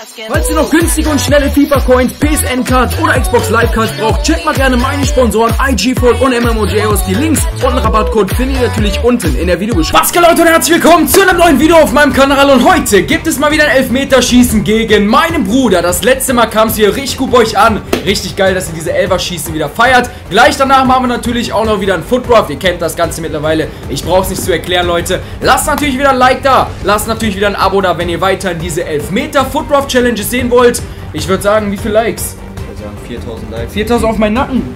Falls ihr noch günstige und schnelle FIFA-Coins, PSN-Cards oder Xbox Live-Cards braucht, checkt mal gerne meine Sponsoren IG-Folk und MMOJ aus. Die Links und einen Rabattcode findet ihr natürlich unten in der Videobeschreibung. Was geht, Leute, und herzlich willkommen zu einem neuen Video auf meinem Kanal. Und heute gibt es mal wieder ein Elfmeterschießen gegen meinen Bruder. Das letzte Mal kam es hier richtig gut bei euch an. Richtig geil, dass ihr diese Elferschießen wieder feiert. Gleich danach machen wir natürlich auch noch wieder ein Footdraft. Ihr kennt das Ganze mittlerweile. Ich brauche es nicht zu erklären, Leute. Lasst natürlich wieder ein Like da. Lasst natürlich wieder ein Abo da, wenn ihr weiterhin diese Elfmeter-Footdraft-Challenges sehen wollt. Ich würde sagen, wie viele Likes? Ich würde sagen 4000 Likes. 4000 auf meinen Nacken.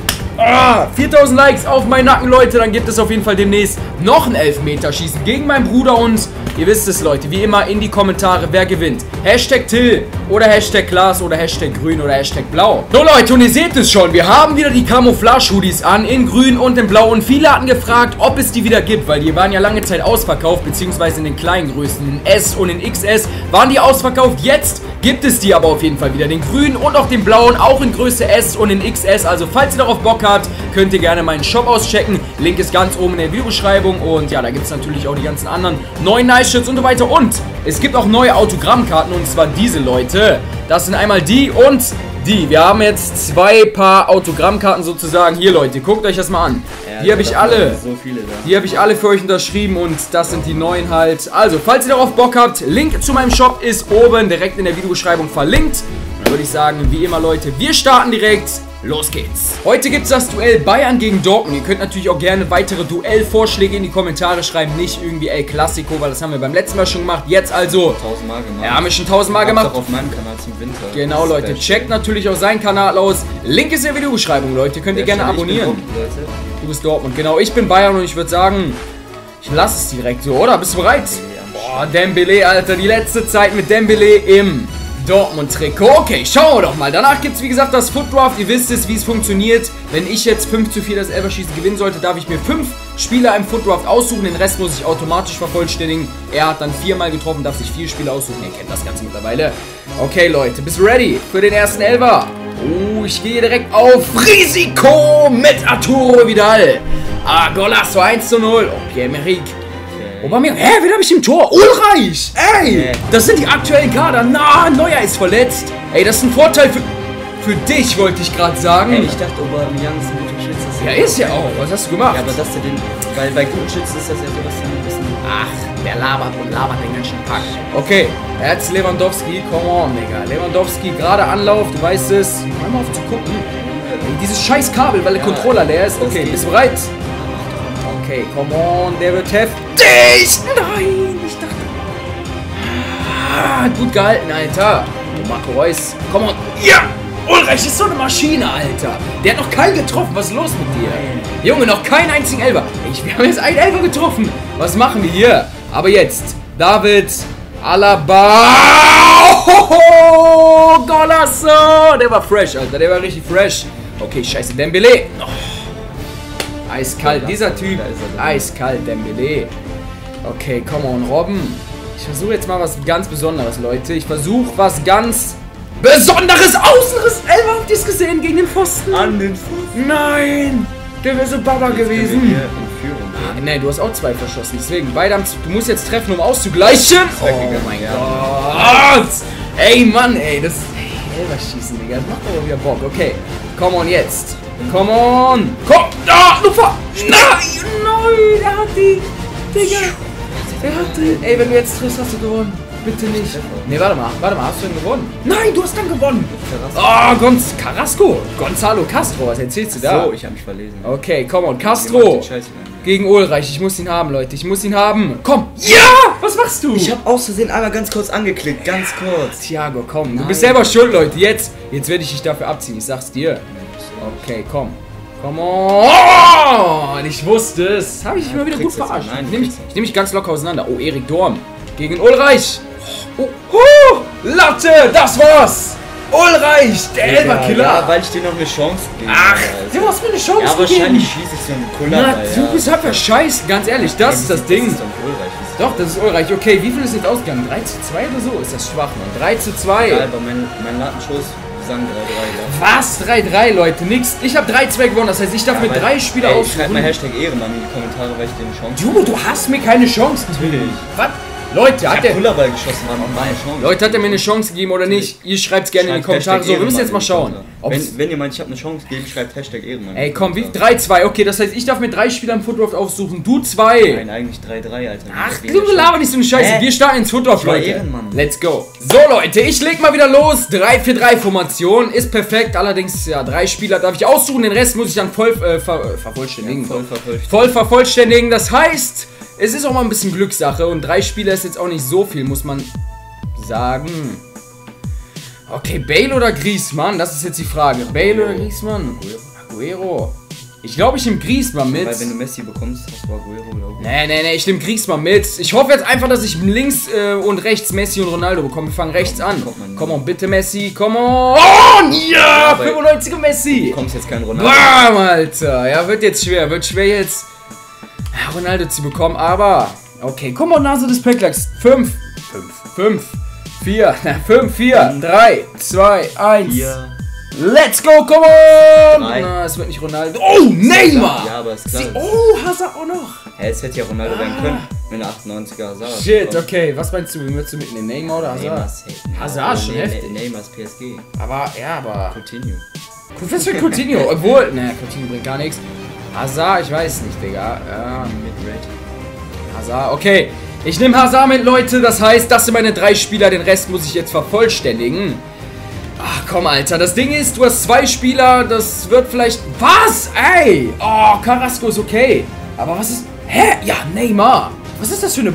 4000 Likes auf meinen Nacken, Leute. Dann gibt es auf jeden Fall demnächst noch ein Elfmeterschießen gegen meinen Bruder. Und ihr wisst es, Leute, wie immer in die Kommentare, wer gewinnt. Hashtag Till oder Hashtag Glas oder Hashtag Grün oder Hashtag Blau. So, Leute, und ihr seht es schon. Wir haben wieder die Camouflage-Hoodies an, in Grün und in Blau. Und viele hatten gefragt, ob es die wieder gibt, weil die waren ja lange Zeit ausverkauft, beziehungsweise in den kleinen Größen, in S und in XS, waren die ausverkauft. Jetzt gibt es die aber auf jeden Fall wieder. Den grünen und auch den blauen, auch in Größe S und in XS. Also, falls ihr darauf Bock habt, könnt ihr gerne meinen Shop auschecken. Link ist ganz oben in der Videobeschreibung. Und ja, da gibt es natürlich auch die ganzen anderen neuen Nice-Shirts und so weiter. Und es gibt auch neue Autogrammkarten, und zwar diese, Leute. Das sind einmal die und die. Wir haben jetzt zwei Paar Autogrammkarten sozusagen. Hier, Leute, guckt euch das mal an. Ja, die habe ich alle. So viele da. Die habe ich alle für euch unterschrieben und das sind die neuen halt. Also, falls ihr darauf Bock habt, Link zu meinem Shop ist oben direkt in der Videobeschreibung verlinkt. Dann würde ich sagen, wie immer, Leute, wir starten direkt. Los geht's. Heute gibt es das Duell Bayern gegen Dortmund. Ihr könnt natürlich auch gerne weitere Duellvorschläge in die Kommentare schreiben. Nicht irgendwie El Clasico, weil das haben wir beim letzten Mal schon gemacht. Jetzt also. 1000-mal gemacht. Ja, haben wir schon 1000-mal gemacht. Auch auf meinem Kanal zum Winter. Genau, Leute. Checkt natürlich auch seinen Kanal aus. Link ist in der Videobeschreibung, Leute. Könnt ihr gerne abonnieren. Du bist Dortmund. Genau, ich bin Bayern und ich würde sagen, ich lasse es direkt so, oder? Bist du bereit? Boah, Dembele, Alter. Die letzte Zeit mit Dembele im Dortmund-Trikot. Okay, schauen wir doch mal. Danach gibt es, wie gesagt, das Footdraft. Ihr wisst es, wie es funktioniert. Wenn ich jetzt 5:4 das Elferschießen gewinnen sollte, darf ich mir 5 Spieler im Footdraft aussuchen. Den Rest muss ich automatisch vervollständigen. Er hat dann 4-mal getroffen, darf sich 4 Spieler aussuchen. Ihr kennt das Ganze mittlerweile. Okay, Leute, bist du ready für den ersten Elfer? Oh, ich gehe direkt auf Risiko mit Arturo Vidal. Golasso 1:0. Oh, Pierre-Emerick. Aubameyang. Hä, wen hab ich im Tor? Ulreich! Ey! Das sind die aktuellen Kader. Na, Neuer ist verletzt. Ey, das ist ein Vorteil für dich, wollte ich gerade sagen. Ey, ich dachte, Aubameyang ist ein guter Schütze. Ja, ist ja auch. Was hast du gemacht? Ja, aber dass der den... Weil bei guten Schützen ist das ja sowas dann ein bisschen... Ach, der labert und labert den ganzen Pack. Okay, jetzt Lewandowski. Come on, Digga. Lewandowski, gerade Anlauf. Du weißt es. Hör mal auf zu gucken. Dieses scheiß Kabel, weil der Controller leer ist. Okay, bist du bereit? Okay, come on, der wird heftig. Nein, ich dachte... gut gehalten, Alter. Oh, Marco Reus. Come on. Ja! Ulreich ist so eine Maschine, Alter. Der hat noch keinen getroffen. Was ist los mit dir? Junge, noch keinen einzigen Elfer. Wir haben jetzt einen Elfer getroffen. Was machen wir hier? Aber jetzt, David Alaba. Oh, Golasso. Der war fresh, Alter. Der war richtig fresh. Okay, scheiße, Dembele. Oh. Eiskalt, dieser Typ. Eiskalt, Dembele. Okay, come on, Robben. Ich versuche jetzt mal was ganz Besonderes, Leute. Ich versuche was ganz Besonderes. Außenriss. Elfer, habt ihr es gesehen? Gegen den Pfosten. An den Pfosten. Nein. Der wäre so Baba gewesen. Nein, du hast auch 2 verschossen. Deswegen, beide haben... Du musst jetzt treffen, um auszugleichen. Oh mein Gott. Ey, Mann, ey. Das... Elfer schießen, Digga. Das macht aber wieder Bock. Okay, come on jetzt. Come on! Komm! Da! Lufa! Nein! Nein! Er hat die! Digga! Er hat die! Ey, wenn du jetzt triffst, hast du gewonnen. Bitte nicht. Ne, warte mal. Hast du denn gewonnen? Nein, du hast dann gewonnen! Oh, Carrasco! Gonzalo Castro, was erzählst du da? So, ich hab mich verlesen. Okay, komm on. Castro! Gegen Ulreich. Ich muss ihn haben, Leute. Ich muss ihn haben. Komm! Ja! Was machst du? Ich hab aus Versehen einmal ganz kurz angeklickt. Ganz kurz. Thiago, komm. Du bist selber schuld, Leute. Jetzt werde ich dich dafür abziehen. Ich sag's dir. Okay, komm. Come on! Ich wusste es. Habe ich mal wieder gut verarscht. Ich nehme mich ganz locker auseinander. Oh, Erik Dorm. Gegen Ulreich. Oh, Latte! Das war's! Ulreich! Der Elferkiller! Ja, weil ich dir noch eine Chance gebe. Ach, du hast mir eine Chance gegeben. Ja, wahrscheinlich schieße ich so einen Kuller. Na, du bist halt verscheißt. Ganz ehrlich, das ist das Ding. Doch, das ist Ulreich. Okay, wie viel ist jetzt ausgegangen? 3:2 oder so? Ist das schwach, Mann. 3:2. Ja, aber mein Latenschuss... sagen 3-3. Was? 3-3, Leute? Nix. Ich habe 3-2 gewonnen. Das heißt, ich darf mit 3 Spieler aussuchen. Schreib mal Hashtag Ehrenmann in die Kommentare, weil ich dir eine Chance Junge, du hast mir keine Chance. Natürlich. Was? Leute, hat der... Kullerball geschossen, Mann. Meine Chance. Leute, hat er mir eine Chance gegeben oder nicht? Ihr schreibt es gerne in die Kommentare. So, wir müssen jetzt mal schauen. Wenn ihr meint, ich habe eine Chance gegeben, schreibt Hashtag Ehrenmann. Ey, komm, wie? 3-2. Okay, das heißt, ich darf mit 3 Spielern Footdraft aussuchen. Du 2. Nein, eigentlich 3-3, Alter. Ach, du laber nicht so eine Scheiße. Wir starten ins Footdraft, Leute. Ehrenmann. Let's go. So, Leute, ich leg mal wieder los. 3-4-3-Formation. Ist perfekt. Allerdings, ja, 3 Spieler darf ich aussuchen. Den Rest muss ich dann voll vervollständigen. Ja, voll vervollständigen. Das heißt, es ist auch mal ein bisschen Glückssache. Und 3 Spieler ist jetzt auch nicht so viel, muss man sagen. Okay, Bale oder Griezmann? Das ist jetzt die Frage. Bale oder Griezmann? Aguero. Ich glaube, ich nehme Griezmann mit. Weil wenn du Messi bekommst, hast du Aguero oder Aguero. Nee, ich nehme Griezmann mit. Ich hoffe jetzt einfach, dass ich links und rechts Messi und Ronaldo bekomme. Wir fangen rechts an. Komm on, bitte Messi, komm on. Oh, ja, 95er Messi. Du kommst jetzt kein Ronaldo. Bam, Alter. Ja, wird jetzt schwer. Wird schwer jetzt Ronaldo zu bekommen, aber... Okay, komm on, Nase des Packlacks. 5, 4, 3, 2, 1. Let's go, come on! Na, es wird nicht Ronaldo. Oh, Neymar! Ja, aber ist klar. Oh, Hazard auch noch. Ja, es hätte ja Ronaldo werden können, wenn er 98er Hazard. Shit, okay, was meinst du? Würdest du mitnehmen, Neymar oder Hazard? Hazard schon heftig. Neymar ist PSG. Aber, Coutinho. Was für Coutinho? Obwohl, Coutinho bringt gar nichts. Hazard, ich weiß nicht, Digga. Mit Red. Hazard, okay. Ich nehme Hazard mit, Leute. Das heißt, das sind meine 3 Spieler. Den Rest muss ich jetzt vervollständigen. Ach komm, Alter. Das Ding ist, du hast 2 Spieler. Das wird vielleicht... Was? Ey! Oh, Carrasco ist okay. Aber was ist... Hä? Ja, Neymar. Was ist das für eine...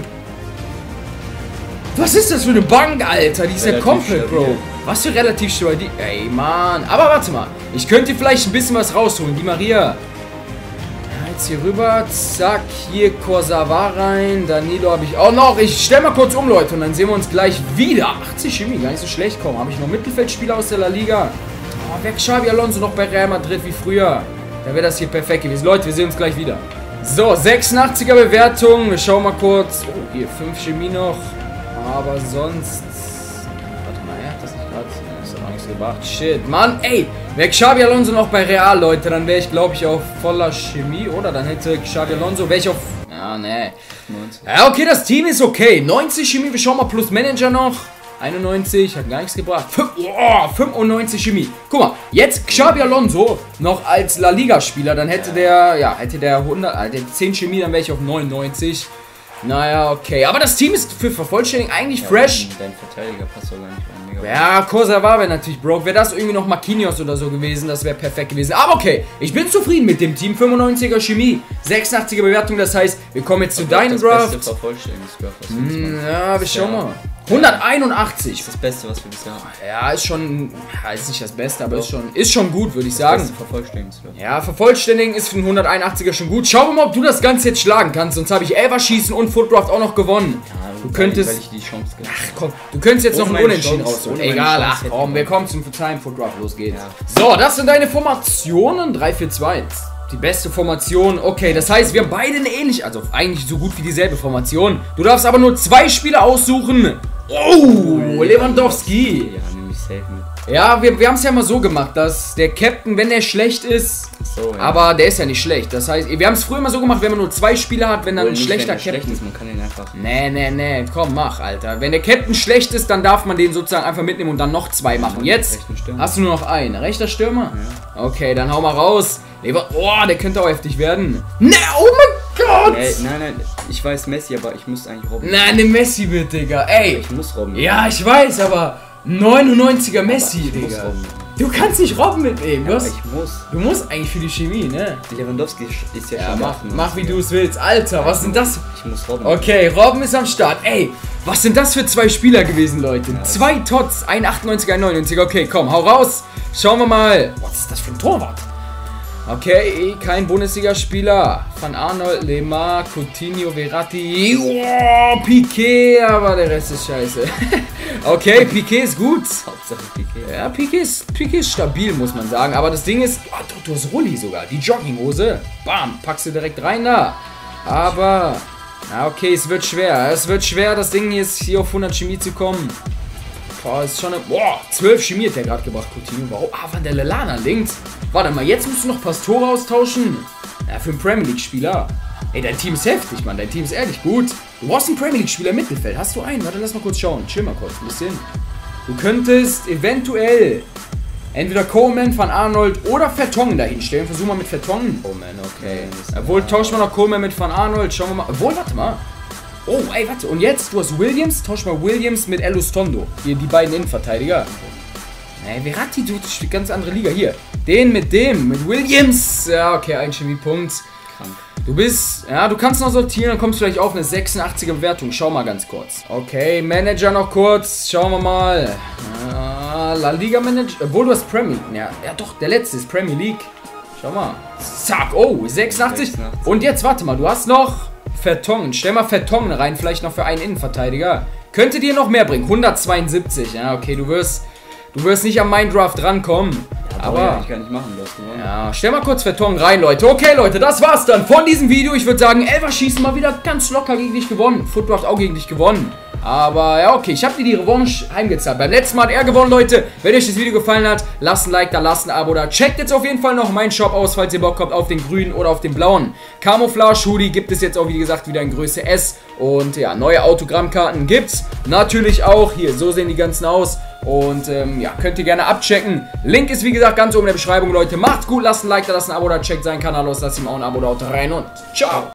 Was ist das für eine Bank, Alter? Die ist ja komplett, Bro. Was für relativ stabil. Ey, Mann. Aber warte mal. Ich könnte vielleicht ein bisschen was rausholen. Die Maria... Jetzt hier rüber, zack, hier Kurzawa rein, Danilo habe ich auch noch. Ich stelle mal kurz um, Leute, und dann sehen wir uns gleich wieder. 80 Chemie, gar nicht so schlecht, komm. Habe ich noch Mittelfeldspieler aus der La Liga? Oh, weg Xabi Alonso noch bei Real Madrid wie früher. Da wäre das hier perfekt gewesen. Leute, wir sehen uns gleich wieder. So, 86er Bewertung. Wir schauen mal kurz. Oh, hier 5 Chemie noch. Aber sonst... Warte mal, er hat das nicht gerade... Das hat auch nichts gebracht. Shit, Mann, ey. Wäre Xabi Alonso noch bei Real, Leute, dann wäre ich, glaube ich, auf voller Chemie, oder? Dann hätte Xabi Alonso, wäre ich auf... Ja, nee. 90. Ja, okay, das Team ist okay. 90 Chemie, wir schauen mal, plus Manager noch. 91, hat gar nichts gebracht. 95 Chemie. Guck mal, jetzt Xabi Alonso noch als La Liga-Spieler, dann hätte hätte der 100, 10 Chemie, dann wäre ich auf 99. Naja, okay. Aber das Team ist für Vervollständigung eigentlich fresh. Dein Verteidiger passt so lange nicht rein. Ja, Kurzawa wäre natürlich broke. Wäre das irgendwie noch Marquinhos oder so gewesen, das wäre perfekt gewesen. Aber okay, ich bin zufrieden mit dem Team. 95er Chemie, 86er Bewertung. Das heißt, wir kommen jetzt zu deinem Draft. Ja, wir schauen mal. 181. Das ist das Beste, was wir bisher haben. Ja, ist schon, ist nicht das Beste, aber ist schon gut, würde ich sagen. Vervollständigen. Ja, vervollständigen ist für einen 181er schon gut. Schauen wir mal, ob du das Ganze jetzt schlagen kannst. Sonst habe ich Elferschießen und Footdraft auch noch gewonnen. Ja, du könntest... Weil ich die Chance gebe. Ach komm, du könntest jetzt noch einen Unentschieden rausholen. Egal, ach komm, wir kommen zum Time Footdraft, los geht's. Ja. So, das sind deine Formationen. 3-4-2. Die beste Formation. Okay, das heißt, wir haben beide eine ähnliche, also eigentlich so gut wie dieselbe Formation. Du darfst aber nur 2 Spieler aussuchen. Oh, Lewandowski. Ja, nehme ich safe mit. Ja, wir haben es ja mal so gemacht, dass der Captain, wenn er schlecht ist, so, ja. Aber der ist ja nicht schlecht. Das heißt, wir haben es früher mal so gemacht, wenn man nur 2 Spieler hat, wenn dann ein schlechter Captain ist, man kann ihn einfach... Nee, komm, mach, Alter. Wenn der Captain schlecht ist, dann darf man den sozusagen einfach mitnehmen und dann noch 2 machen. Jetzt hast du nur noch einen. Rechter Stürmer? Ja. Okay, dann hau mal raus. Oh, der könnte auch heftig werden. Ne, oh mein Gott! Nein, ich weiß Messi, aber ich muss eigentlich Robben. Nein, ne Messi bitte, Digga. Ey. Ich muss Robben. Ja, ich weiß, aber 99er Messi, Digga. Du kannst nicht Robben mitnehmen, ja, ich muss. Du musst eigentlich für die Chemie, ne? Lewandowski ist ja schon mach wie du es willst. Alter, was sind das? Ich muss Robben. Okay, Robben ist am Start. Ey, was sind das für 2 Spieler gewesen, Leute? Ja, 2 Tots, ein 98er, ein 99er. Okay, komm, hau raus. Schauen wir mal. Was ist das für ein Torwart? Okay, kein Bundesligaspieler. Van Arnold, Lemar, Coutinho, Verratti, Piqué, aber der Rest ist scheiße. Okay, Piqué ist gut. Hauptsache Piqué. Ja, Piqué ist stabil, muss man sagen. Aber das Ding ist, du hast Rolli sogar. Die Jogginghose, bam, packst du direkt rein da. Aber, okay, es wird schwer. Es wird schwer, das Ding hier auf 100 Chemie zu kommen. Boah, ist schon eine... Boah, 12 Chemie hat der gerade gebracht, Coutinho. Warum? Van der Lelana links. Warte mal, jetzt musst du noch Pastore austauschen. Ja, für einen Premier League-Spieler. Ey, dein Team ist heftig, Mann. Dein Team ist ehrlich gut. Du brauchst einen Premier League-Spieler im Mittelfeld. Hast du einen? Warte, lass mal kurz schauen. Chill mal kurz ein bisschen. Du könntest eventuell entweder Coleman, Van Arnold oder Vertongen dahin stellen. Versuch mal mit Vertongen. Coleman, okay. Obwohl, tausch mal noch Coleman mit Van Arnold. Schauen wir mal. Obwohl, warte mal. Oh, ey, warte. Und jetzt, du hast Williams. Tausch mal Williams mit Elustondo. Hier, die beiden Innenverteidiger. Ey, Verratti, du spielst ganz andere Liga. Hier. Den mit dem. Mit Williams. Ja, okay, ein Chemiepunkt. Krank. Du bist, ja, du kannst noch sortieren, dann kommst du vielleicht auf eine 86er Bewertung. Schau mal ganz kurz. Okay, Manager noch kurz. Schauen wir mal. La Liga Manager. Obwohl du hast Premier League. Ja, doch, der letzte ist Premier League. Schau mal. Zack, oh, 86. Und jetzt, warte mal, du hast noch Vertongen. Stell mal Vertongen rein, vielleicht noch für einen Innenverteidiger. Könnte dir noch mehr bringen. 172. Ja, okay, du wirst nicht am Minecraft rankommen. Aber ich gar nicht machen, das gewonnen. Ja, stell mal kurz Vertongen rein, Leute. Okay, Leute, das war's dann von diesem Video. Ich würde sagen, Elferschießen mal wieder ganz locker gegen dich gewonnen. Football hat auch gegen dich gewonnen. Aber ja, okay, ich habe dir die Revanche heimgezahlt. Beim letzten Mal hat er gewonnen, Leute. Wenn euch das Video gefallen hat, lasst ein Like da, lasst ein Abo da. Checkt jetzt auf jeden Fall noch meinen Shop aus, falls ihr Bock habt auf den grünen oder auf den blauen Camouflage-Hoodie. Gibt es jetzt auch, wie gesagt, wieder in Größe S. Und ja, neue Autogrammkarten gibt's natürlich auch. Hier, so sehen die ganzen aus. Und ja, könnt ihr gerne abchecken. Link ist, wie gesagt, ganz oben in der Beschreibung, Leute. Macht's gut, lasst ein Like da, lasst ein Abo da. Checkt seinen Kanal aus, lasst ihm auch ein Abo da rein und ciao.